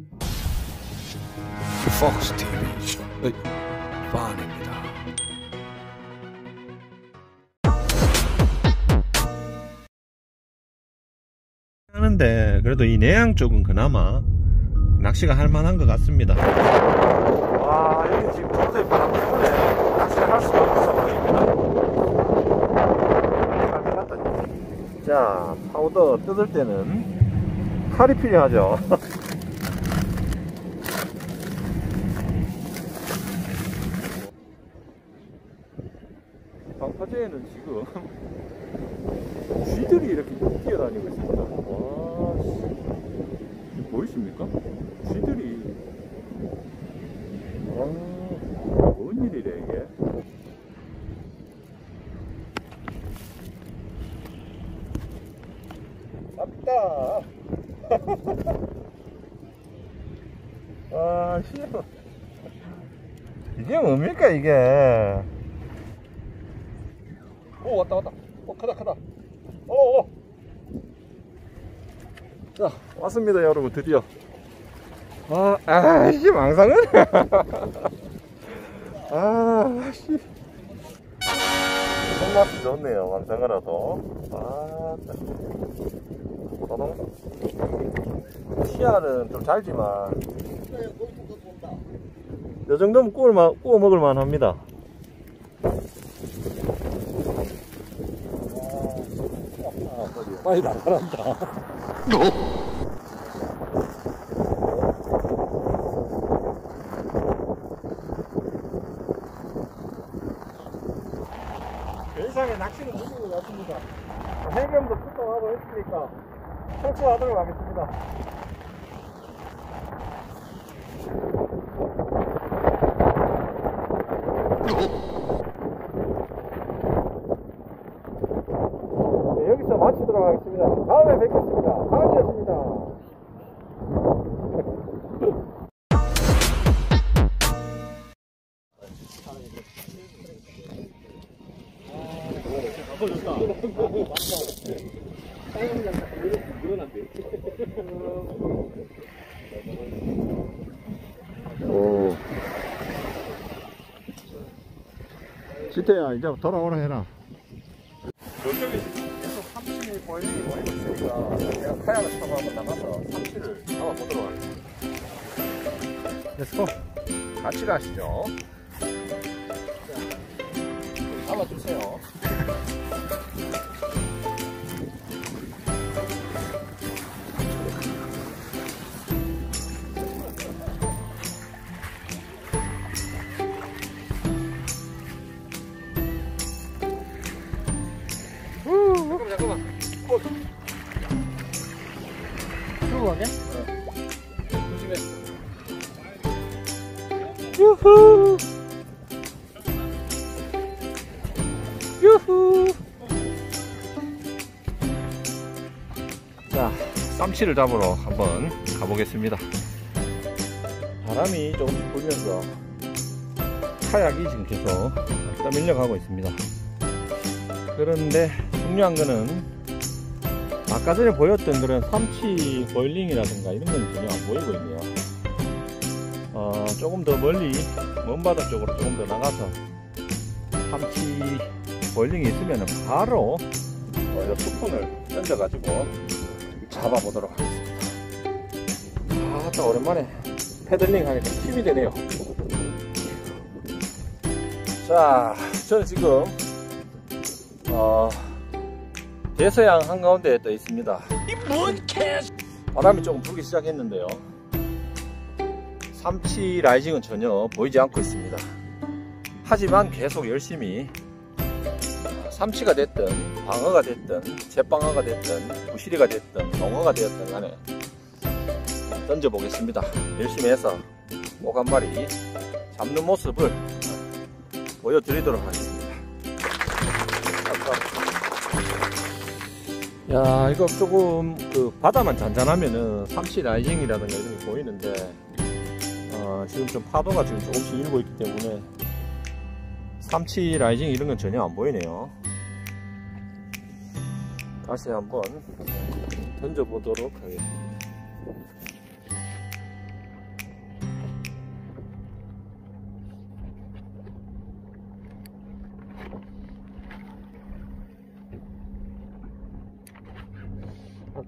폭스 TV 반입니다. 하는데 그래도 이 내양 쪽은 그나마 낚시가 할 만한 것 같습니다. 와, 여기 지금 도저히 바람 때문에 낚시를 할 수가 없어 보입니다. 자, 파우더 뜯을 때는 칼이 필요하죠. 방파제에는 지금 쥐들이 이렇게 뛰어다니고 있습니다. 와, 씨. 보이십니까? 쥐들이. 와, 뭔 일이래, 이게? 잡다! 와, 씨. 이게 뭡니까, 이게? 오, 왔다. 크다. 오. 자, 왔습니다, 여러분, 드디어. 아이씨, 망상은? 아씨. 손맛이 좋네요, 망상어라도. 도동. 시야는 좀 잘지만, 이 정도면 구워 먹을만 합니다. 빨리 나가란다. 그 이상의 낚시는 못하는 것 같습니다. 해경도 출동하고 했으니까 철수하도록 하겠습니다. 여기서 마치도록 하겠습니다. 다음에 뵙겠습니다. 하은이었습니다. 오. 지태야, 이제 돌아오라 해라. 저쪽에 계속 삼치 보이는 거 있으니까 제가 카약을 타고 한번 나가서 삼치를 잡아보도록 하겠습니다. 렛츠고! 같이 가시죠. 자, 잡아주세요. 잠깐만. 들고 가게? 조심해. 유후. 자, 쌈치를 잡으러 한번 가보겠습니다. 바람이 조금씩 불면서 카약이 지금 계속 떠밀려가고 있습니다. 그런데 중요한 거는 아까 전에 보였던 그런 삼치 보일링이라든가 이런 건 전혀 안 보이고 있네요. 조금 더 멀리 먼 바다 쪽으로 조금 더 나가서 삼치 보일링이 있으면 바로 이 스푼을 던져 가지고 잡아보도록 하겠습니다. 또 오랜만에 패들링 하니까 힘이 되네요. 자, 저는 지금 대서양 한가운데에 떠 있습니다. 바람이 조금 불기 시작했는데요. 삼치 라이징은 전혀 보이지 않고 있습니다. 하지만 계속 열심히 삼치가 됐든 방어가 됐든 잿방어가 됐든 부시리가 됐든 농어가 되었든 간에 던져 보겠습니다. 열심히 해서 꼭 한 마리 잡는 모습을 보여드리도록 하겠습니다. 야, 이거 조금 바다만 잔잔하면은 삼치 라이징이라든가 이런 게 보이는데 지금 좀 파도가 지금 조금씩 일고 있기 때문에 삼치 라이징 이런 건 전혀 안 보이네요. 다시 한번 던져 보도록 하겠습니다.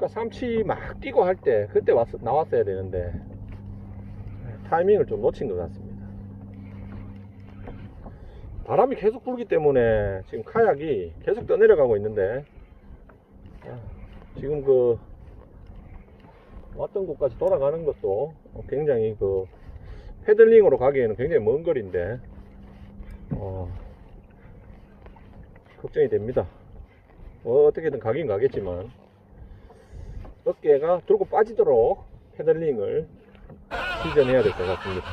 아까 삼치 막 뛰고 할 때 그때 나왔어야 되는데 타이밍을 좀 놓친 것 같습니다. 바람이 계속 불기 때문에 지금 카약이 계속 떠내려가고 있는데 지금 그 왔던 곳까지 돌아가는 것도 굉장히 그 패들링으로 가기에는 굉장히 먼 거리인데 걱정이 됩니다. 어떻게든 가긴 가겠지만 어깨가 들고 빠지도록 패들링을 시전해야 될 것 같습니다.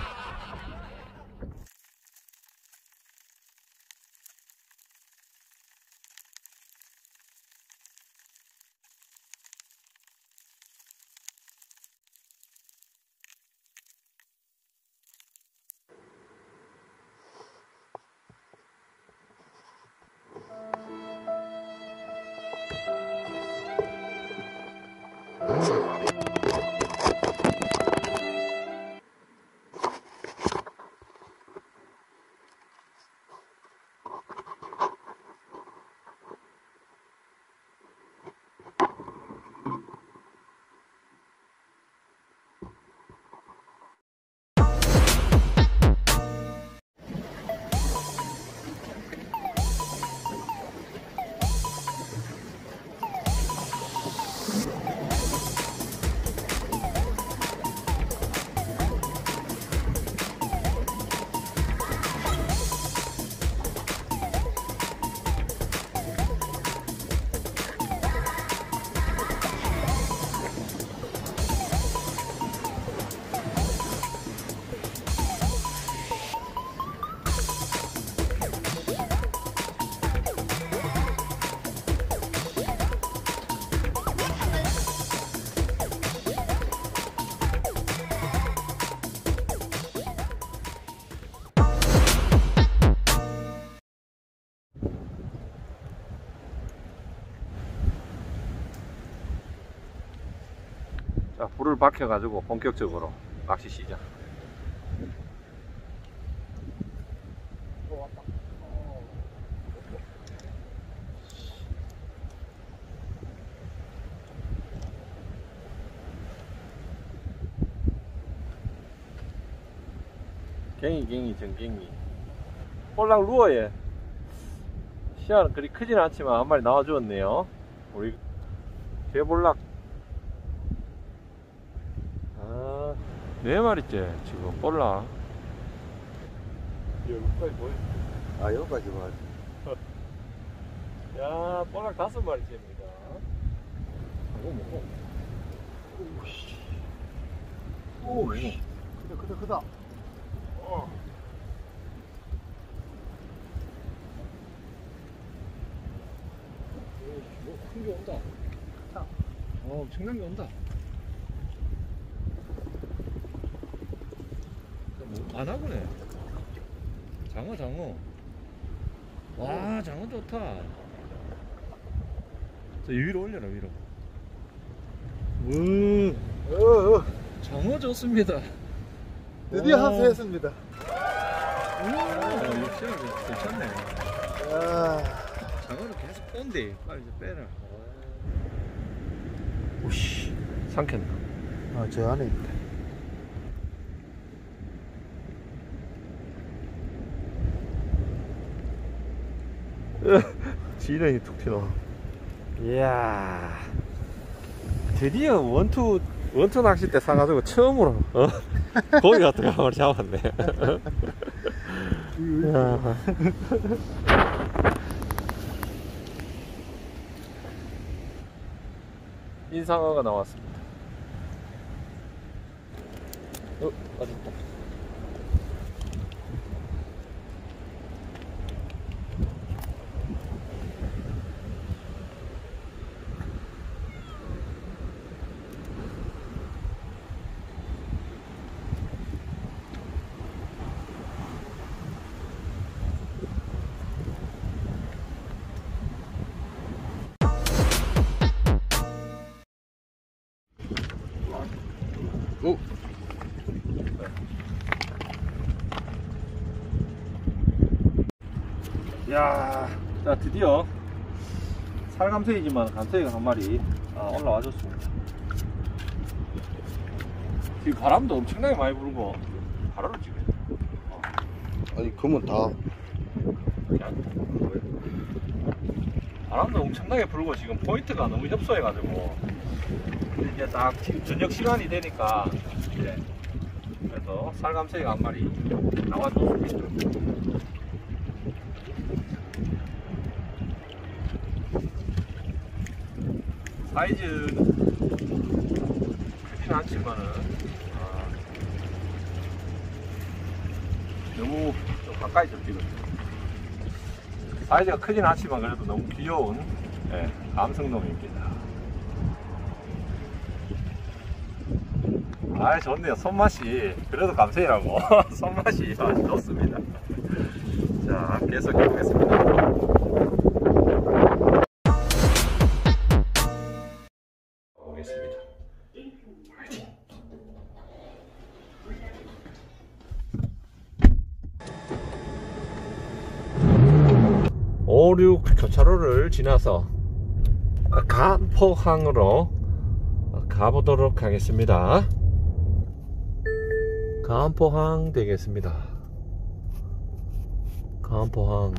자, 불을 밝혀 가지고 본격적으로 낚시 시작. 갱이 전갱이 볼락 루어에 시야는 그리 크진 않지만 한 마리 나와 주었네요. 우리 대볼락 네 마리째 지금 볼락. 여기까지 보여. 아, 여기까지 와. 야, 볼락 5마리째입니다. 이거 뭐고? 오우씨. 오우씨. 크다. 큰 게 온다. 엄청난 게 온다. 안 하고네. 장어. 와, 장어 좋다. 저 위로 올려라, 위로. 장어 좋습니다. 드디어 합수했습니다. 역시 괜찮네. 장어는 계속 꼰대. 빨리 좀 빼라. 오씨, 삼켰나? 저 안에 있다. 지렁이 툭 튀노. 이야, 드디어 원투 낚싯대 사가지고 처음으로 고기 같은 거 한 마리 잡았네. 인상어가 나왔습니다. 맞았다. 오! 야, 자, 드디어 살감새이지만 감새이가 한 마리 올라와 줬습니다. 지금 바람도 엄청나게 많이 불고 바로를 찍어요. 아니, 그러면 다. 바람도 엄청나게 불고 지금 포인트가 너무 협소해가지고 이제 딱 지금 저녁 시간이 되니까 이제 그래서 살감새가 한 마리 나와줬습니다. 사이즈는 크진 않지만은 너무 좀 가까이 좀 찍었어요. 사이즈가 크진 않지만 그래도 너무 귀여운 감성돔입니다. 좋네요. 손맛이 그래도 감성이라고 손맛이 아주 좋습니다. 자, 계속 해보겠습니다. 보겠습니다. 화이팅! 5, 6 교차로를 지나서 간포항으로 가보도록 하겠습니다. 간포항 되겠습니다. 간포항.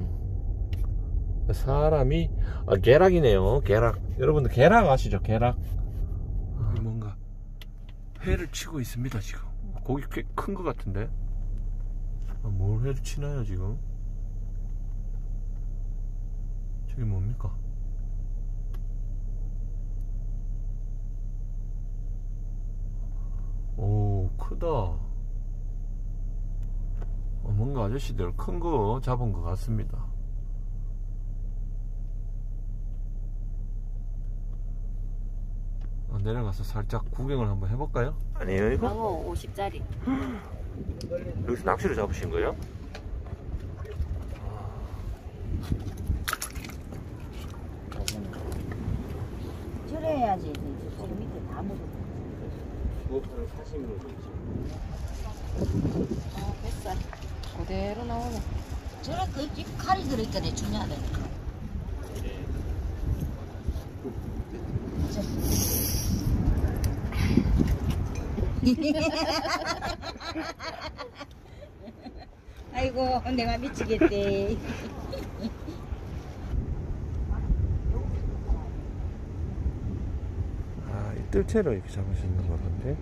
사람이 계락이네요. 계락. 여러분들 계락 아시죠? 계락. 뭔가 회를 치고 있습니다. 지금 고기 꽤 큰 것 같은데. 뭘 회를 치나요 지금? 저게 뭡니까? 오, 크다. 뭔가 아저씨들 큰 거 잡은 것 같습니다. 내려가서 살짝 구경을 한번 해볼까요? 아니에요 이거? 방어 50짜리. 여기서 낚시를 잡으신 거예요? 저래 해야지. 저 밑에 다 묻어. 그거는 사심으로 되지. 뱃살 그대로 나오네. 저래 그 칼이 들어있거든. 중요하다니까. 아이고 내가 미치겠대. 이 뜰채로 이렇게 잡을 수 있는 거란데.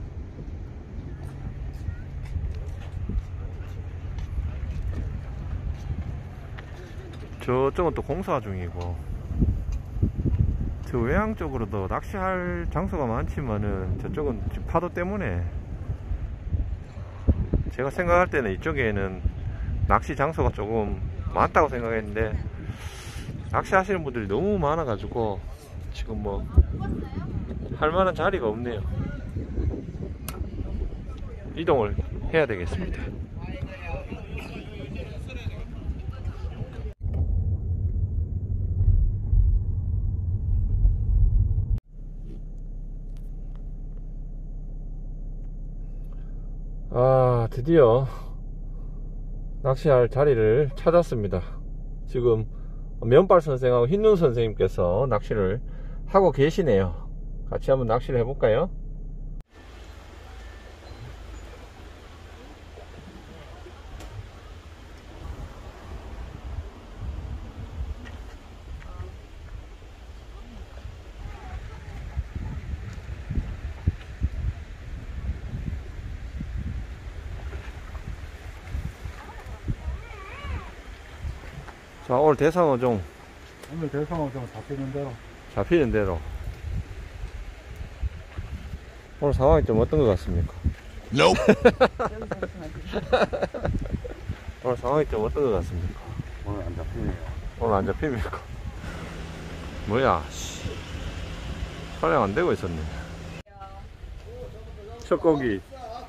저쪽은 또 공사 중이고, 저 외항 쪽으로도 낚시할 장소가 많지만은 저쪽은 지금 파도 때문에, 제가 생각할 때는 이쪽에는 낚시 장소가 조금 많다고 생각했는데 낚시 하시는 분들이 너무 많아 가지고 지금 뭐 할만한 자리가 없네요. 이동을 해야 되겠습니다. 드디어 낚시할 자리를 찾았습니다. 지금 면발 선생하고 흰눈 선생님께서 낚시를 하고 계시네요. 같이 한번 낚시를 해볼까요? 자, 오늘 대상어종 오늘 대상어종 잡히는 대로 오늘 상황이 좀 어떤 것 같습니까? 오늘 상황이 좀 어떤 것 같습니까? 오늘 안 잡히네요. 오늘 안 잡힙니까? 뭐야, 씨. 촬영 안 되고 있었네. 첫 고기.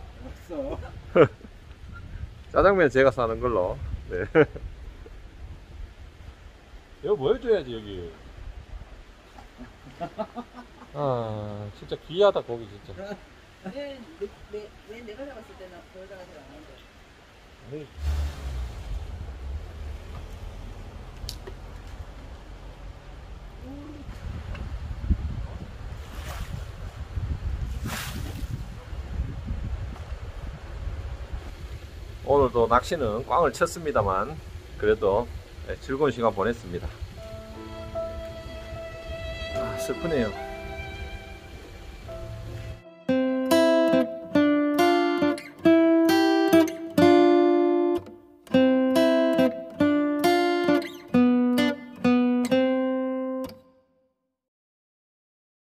짜장면 제가 사는 걸로. 네. 이거 보여줘야지 여기. 진짜 귀하다 고기 진짜. 왜 내가 잡았을 때는 보여줘가 잘 안 한대. 네. 오늘도 낚시는 꽝을 쳤습니다만 그래도 즐거운 시간 보냈습니다. 슬프네요.